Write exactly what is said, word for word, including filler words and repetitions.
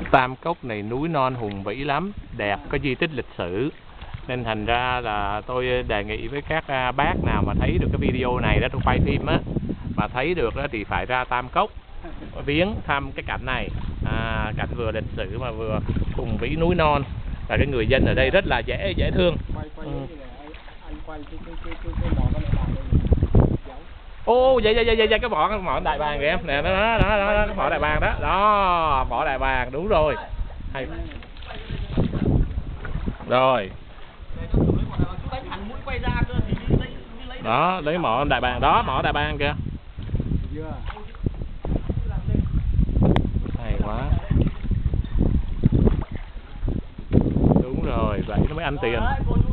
Tam Cốc này núi non hùng vĩ lắm, đẹp, có di tích lịch sử. Nên thành ra là tôi đề nghị với các bác nào mà thấy được cái video này đó, tôi quay phim á, mà thấy được đó thì phải ra Tam Cốc viếng thăm cái cảnh này. À, cảnh vừa lịch sử mà vừa hùng vĩ núi non, và cái người dân ở đây rất là dễ dễ thương. Ừ. Ô, vậy vậy vậy vậy cái mỏ cái mỏ đại bàng kìa em nè, đó đó đó, đó cái mỏ đại bàng đó, đó mỏ đại bàng, đúng rồi. Hay. Rồi. Đó, lấy mỏ đại bàng đó, mỏ đại bàng kìa. Hay quá. Đúng rồi, vậy nó mới ăn tiền.